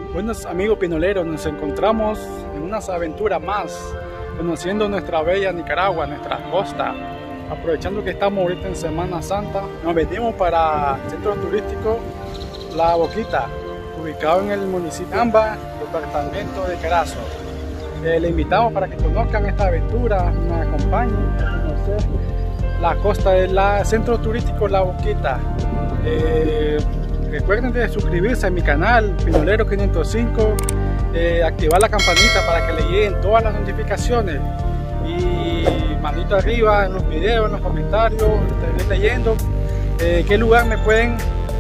Buenos amigos pinoleros, nos encontramos en unas aventuras más, conociendo nuestra bella Nicaragua, nuestra costa. Aprovechando que estamos ahorita en Semana Santa, nos venimos para el centro turístico La Boquita, ubicado en el municipio de Amba, departamento de Carazo. Le invitamos para que conozcan esta aventura, nos acompañen a conocer la costa del centro turístico La Boquita. Recuerden de suscribirse a mi canal Pinolero 505, activar la campanita para que le lleguen todas las notificaciones y manito arriba en los videos, en los comentarios, estaré leyendo qué lugar me pueden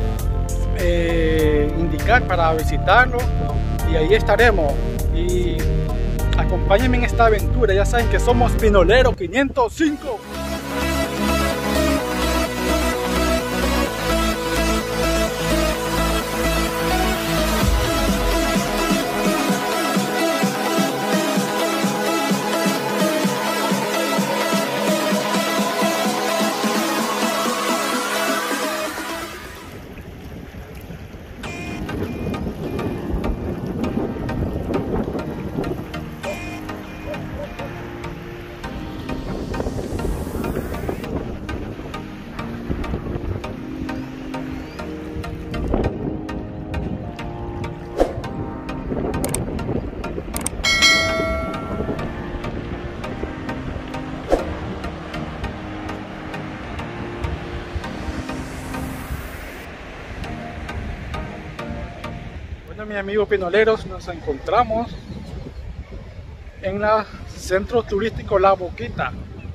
indicar para visitarlo, y ahí estaremos. Y acompáñenme en esta aventura, ya saben que somos Pinolero 505. Bueno, mis amigos pinoleros, nos encontramos en el centro turístico La Boquita,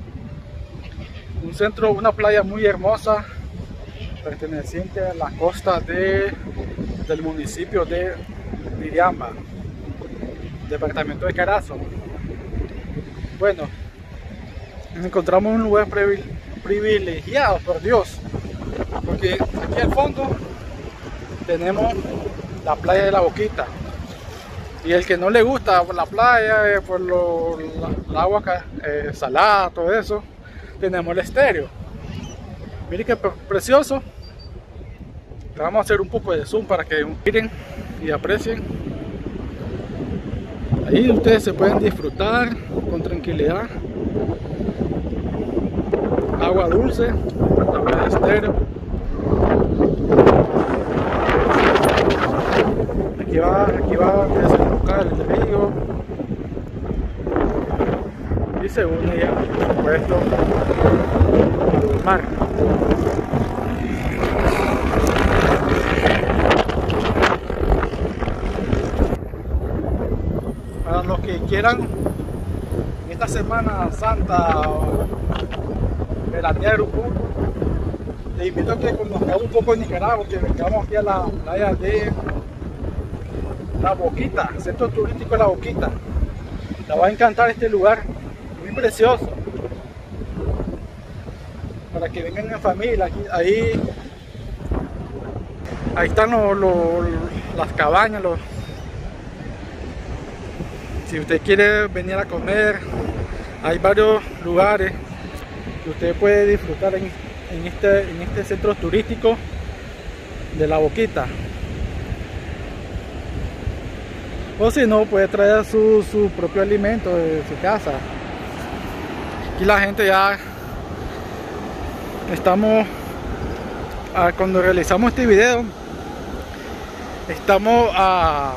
una playa muy hermosa perteneciente a la costa del municipio de Iriamba, departamento de Carazo. Bueno, nos encontramos en un lugar privilegiado, por Dios, porque aquí al fondo tenemos la playa de La Boquita, y el que no le gusta la playa por el agua salada, todo eso, tenemos el estéreo. Miren qué precioso. Le vamos a hacer un poco de zoom para que miren y aprecien. Ahí ustedes se pueden disfrutar con tranquilidad. Agua dulce, también estéreo. Aquí va a desembocar el río y se une ya, por supuesto, al mar. Para los que quieran en esta Semana Santa veranear un poco, les invito a que conozcamos un poco de Nicaragua, que vengamos aquí a la playa de La Boquita, centro turístico La Boquita. Les va a encantar este lugar, muy precioso, para que vengan en familia. Ahí están las cabañas. Si usted quiere venir a comer, hay varios lugares que usted puede disfrutar en este centro turístico de La Boquita. O si no, puede traer su propio alimento de su casa. Aquí la gente ya estamos, cuando realizamos este video, estamos a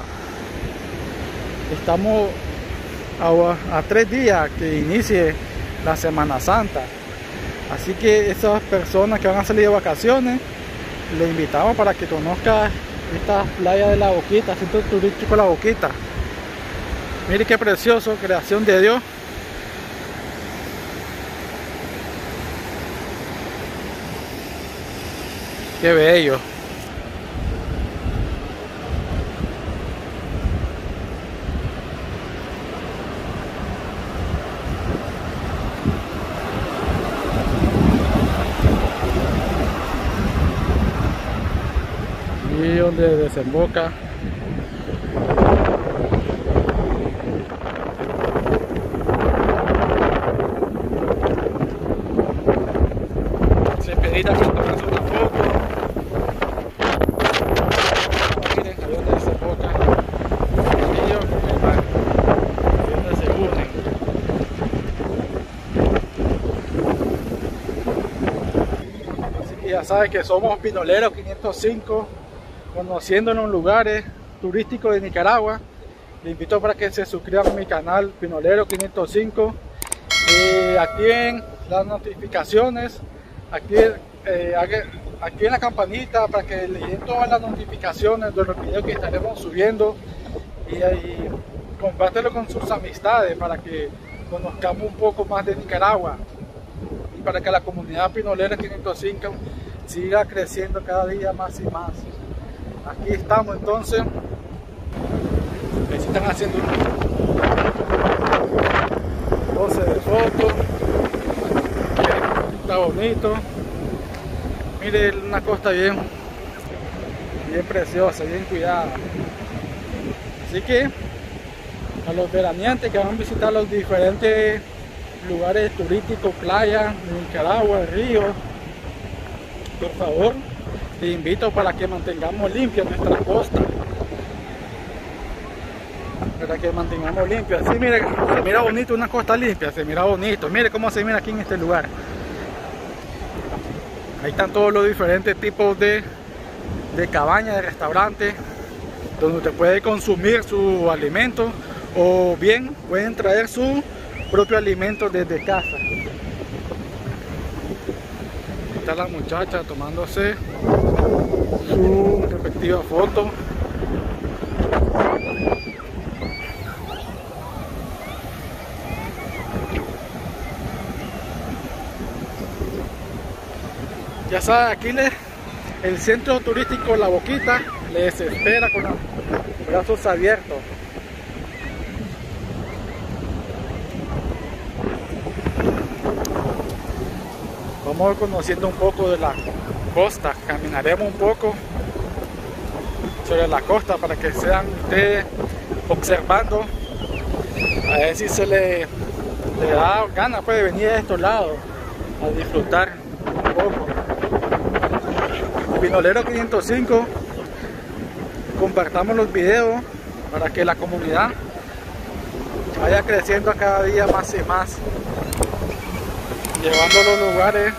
3 días que inicie la Semana Santa. Así que esas personas que van a salir de vacaciones, les invitamos para que conozcan esta playa de La Boquita, centro turístico La Boquita. Mire qué precioso, creación de Dios. Qué bello. Y donde desemboca se pedita que tomas una foto. Miren, ahí donde desemboca saben que somos Pinolero 505, conociendo los lugares turísticos de Nicaragua. Les invito para que se suscriban a mi canal Pinolero 505, activen las notificaciones, activen la campanita para que les lleguen todas las notificaciones de los videos que estaremos subiendo, y compártelo con sus amistades para que conozcamos un poco más de Nicaragua y para que la comunidad Pinolero 505 siga creciendo cada día más y más. Aquí estamos entonces. Ahí están haciendo pose de fotos. Está bonito. Miren, una costa bien preciosa, bien cuidada. Así que a los veraneantes que van a visitar los diferentes lugares turísticos, playas de Nicaragua, ríos, por favor, les invito para que mantengamos limpia nuestra costa. Para que mantengamos limpia. Así, mire, se mira bonito una costa limpia, se mira bonito. Mire cómo se mira aquí en este lugar. Ahí están todos los diferentes tipos de cabañas, de restaurantes, donde usted puede consumir su alimento, o bien pueden traer su propio alimento desde casa. Está la muchacha tomándose su respectiva foto. Ya saben, aquí el centro turístico La Boquita les espera con los brazos abiertos. Vamos conociendo un poco de la costa, caminaremos un poco sobre la costa para que sean ustedes observando, a ver si se le da ganas de venir a estos lados a disfrutar un poco. Pinolero 505, compartamos los videos para que la comunidad vaya creciendo cada día más y más, llevando los lugares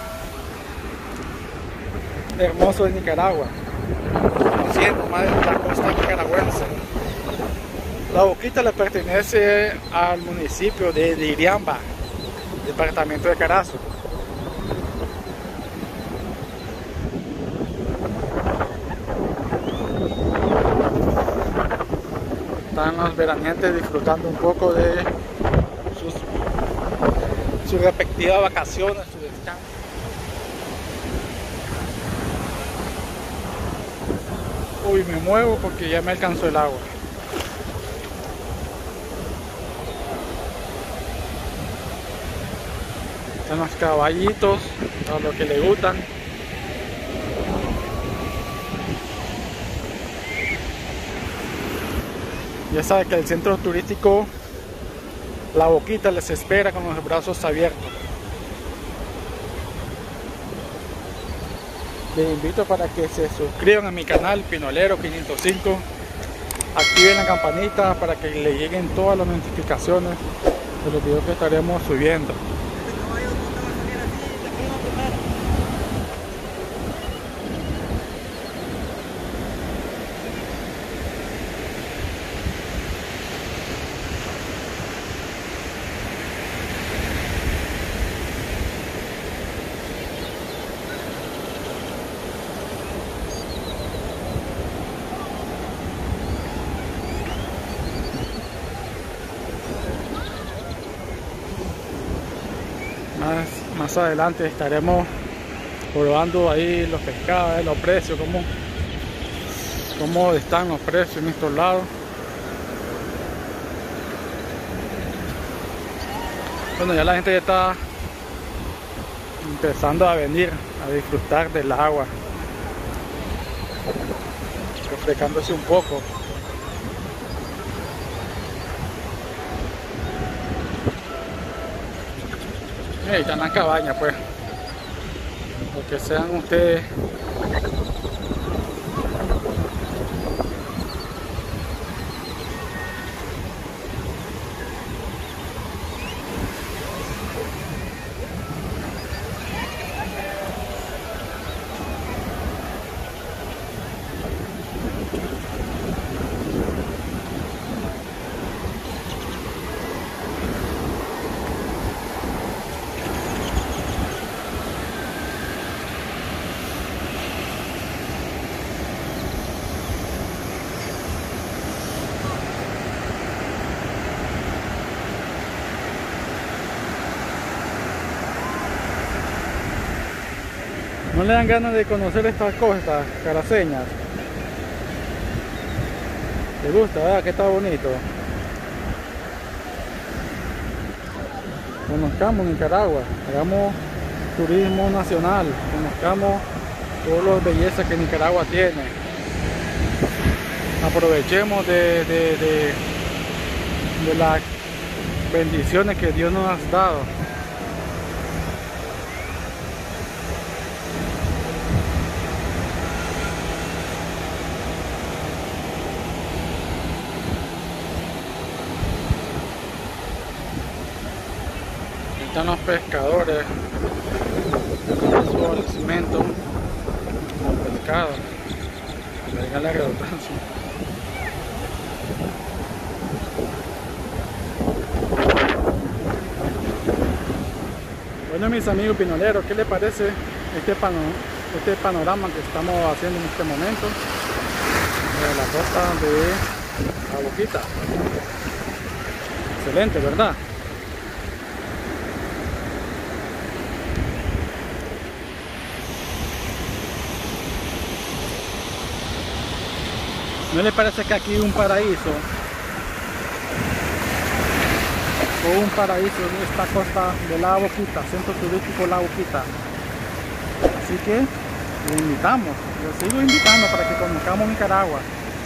hermosos de Nicaragua, conociendo más de la costa nicaragüense. La Boquita le pertenece al municipio de Diriamba, departamento de Carazo. Están los veraneantes disfrutando un poco de sus respectivas vacaciones, su descanso. Uy, me muevo porque ya me alcanzó el agua. Están los caballitos, a los que le gustan. Ya saben que el centro turístico La Boquita les espera con los brazos abiertos. Les invito para que se suscriban a mi canal Pinolero 505, activen la campanita para que le lleguen todas las notificaciones de los videos que estaremos subiendo. Más adelante estaremos probando ahí los pescados, los precios, cómo están los precios en estos lados. Bueno, ya la gente ya está empezando a venir a disfrutar del agua, refrescándose un poco. Ahí están las cabañas, pues, porque sean ustedes ¿No le dan ganas de conocer estas cosas, caraseñas? ¿Te gusta, verdad? Que está bonito. Conozcamos Nicaragua, hagamos turismo nacional, conozcamos todas las bellezas que Nicaragua tiene. Aprovechemos de las bendiciones que Dios nos ha dado. Están los pescadores con su alimento, el pescado, valga la redundancia. Bueno, mis amigos pinoleros, ¿qué les parece este panorama que estamos haciendo en este momento de la costa de La Boquita? Excelente, ¿verdad? ¿No les parece que aquí un paraíso? O un paraíso en esta costa de La Boquita, centro turístico La Boquita. Así que le invitamos, lo sigo invitando para que conozcamos Nicaragua.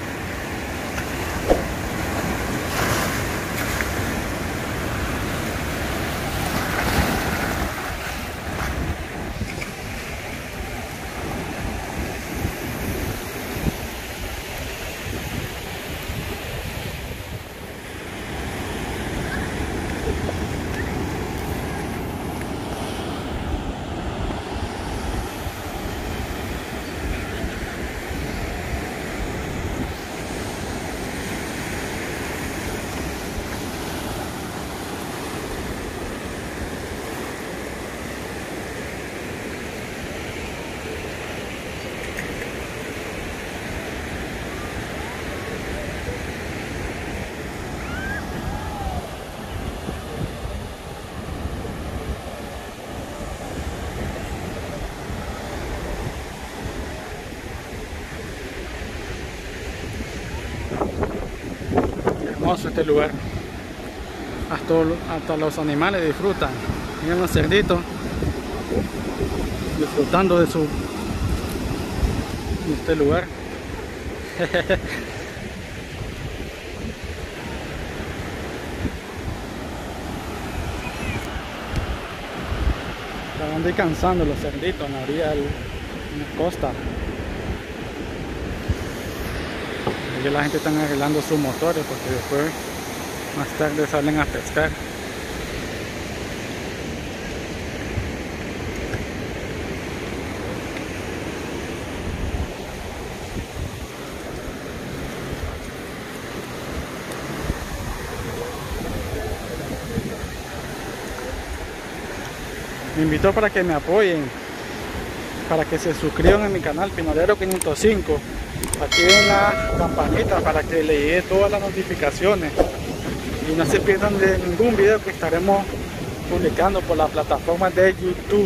Hermoso este lugar, hasta los animales disfrutan. Miren los cerditos disfrutando de este lugar. Estaban descansando los cerditos en la orilla en la costa. Y la gente está arreglando sus motores porque después más tarde salen a pescar. Me invito para que me apoyen, para que se suscriban a mi canal Pinolero 505. Activen la campanita para que le llegue todas las notificaciones y no se pierdan de ningún video que estaremos publicando por la plataforma de YouTube.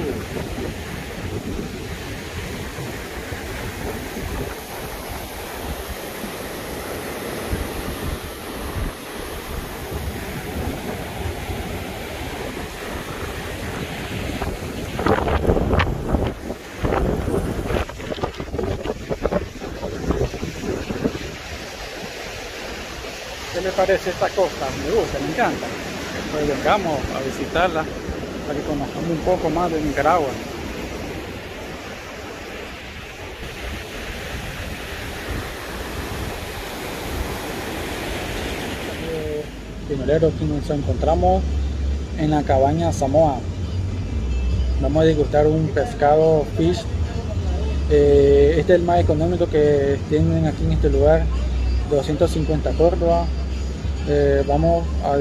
¿Qué le parece esta costa? Me gusta, me encanta. Pues vengamos a visitarla para que conozcamos un poco más de Nicaragua. Primero que nos encontramos en la cabaña Samoa. Vamos a degustar un pescado fish. Este es el más económico que tienen aquí en este lugar, 250 córdobas. Vamos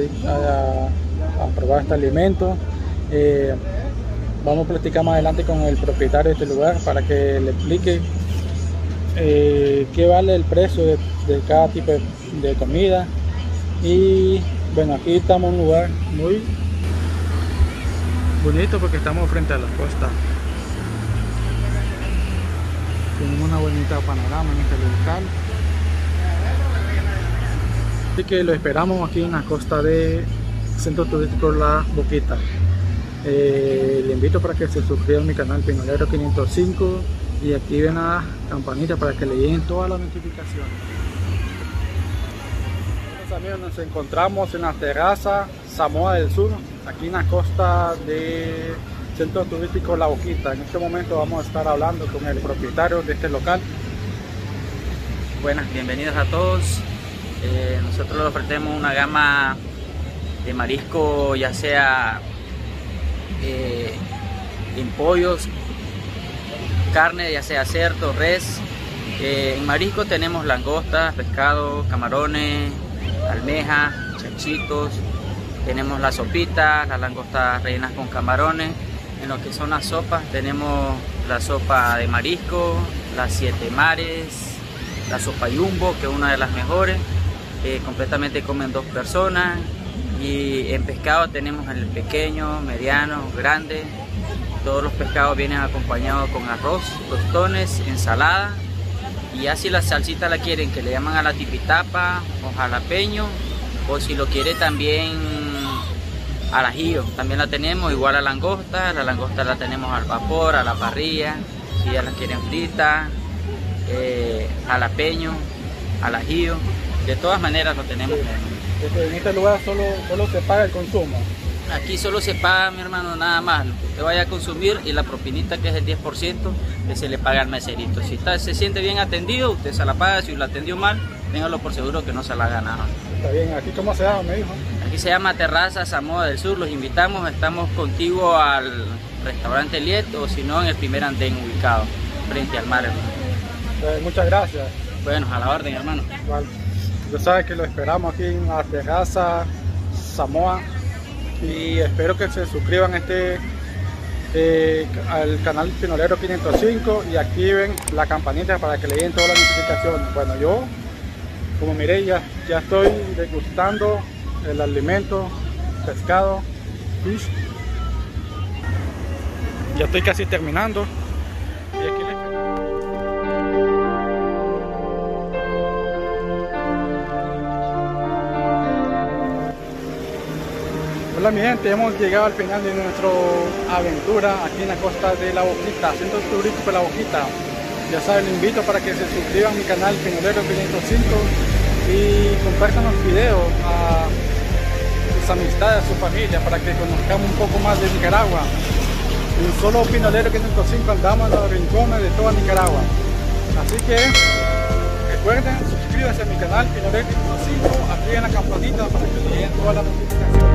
a probar este alimento. Vamos a platicar más adelante con el propietario de este lugar para que le explique qué vale el precio de cada tipo de comida. Y bueno, aquí estamos en un lugar muy bonito porque estamos frente a la costa. Tienen una bonita panorama en este local. Así que lo esperamos aquí en la costa de Centro Turístico La Boquita. Le invito para que se suscriban a mi canal Pinolero 505 y activen la campanita para que le lleguen todas las notificaciones. Bueno, amigos, nos encontramos en la terraza Samoa del Sur, aquí en la costa de Centro Turístico La Boquita. En este momento vamos a estar hablando con el propietario de este local. Buenas, bienvenidos a todos. Nosotros les ofrecemos una gama de marisco, ya sea en pollos, carne, ya sea cerdo, res. En marisco tenemos langostas, pescado, camarones, almejas, chanchitos. Tenemos las sopitas, las langostas rellenas con camarones. En lo que son las sopas tenemos la sopa de marisco, las 7 mares, la sopa Jumbo, que es una de las mejores. Completamente comen 2 personas. Y en pescado tenemos el pequeño, mediano, grande. Todos los pescados vienen acompañados con arroz, tostones, ensalada. Y ya si la salsita la quieren, que le llaman a la tipitapa o jalapeño, o si lo quiere también al ajillo, también la tenemos. Igual a la langosta la tenemos al vapor, a la parrilla, si ya las quieren fritas, jalapeño, al ajillo. De todas maneras lo tenemos. En este lugar solo se paga el consumo. Aquí solo se paga, mi hermano, nada más lo que usted vaya a consumir, y la propinita, que es el 10%, que se le paga al meserito. Si se siente bien atendido, usted se la paga. Si lo atendió mal, téngalo por seguro que no se la ha ganado. Está bien. ¿Aquí cómo se llama, me dijo? Aquí se llama Terraza Samoa del Sur. Los invitamos. Estamos contiguos al restaurante Liet, o si no, en el primer andén ubicado frente al mar, hermano. Muchas gracias. Bueno, a la orden, hermano. Vale. Ya saben que lo esperamos aquí en la terraza Samoa, y espero que se suscriban al canal Pinolero 505 y activen la campanita para que le lleguen todas las notificaciones. Bueno, yo, como miré, ya estoy degustando el alimento, pescado, fish. Ya estoy casi terminando. Y aquí les... Hola mi gente, hemos llegado al final de nuestra aventura aquí en la costa de La Boquita, Centro Turístico La Boquita. Ya saben, les invito para que se suscriban a mi canal Pinolero 505 y compartan los videos a sus amistades, a su familia, para que conozcamos un poco más de Nicaragua. En solo Pinolero 505 andamos en los rincones de toda Nicaragua. Así que recuerden, suscríbanse a mi canal Pinolero 505, activen la campanita para que les lleguen todas las notificaciones.